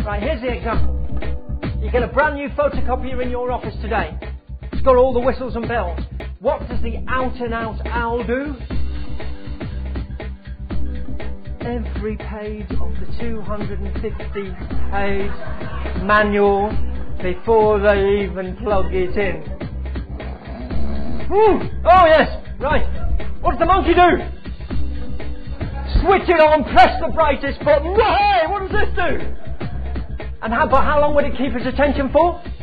Right, here's the example. You get a brand new photocopier in your office today. It's got all the whistles and bells. What does the out-and-out owl do? Every page of the 250-page manual before they even plug it in. Oh yes, right. What does the monkey do? Switch it on, press the brightest button. Hey, what does this do? And how long would it keep his attention for?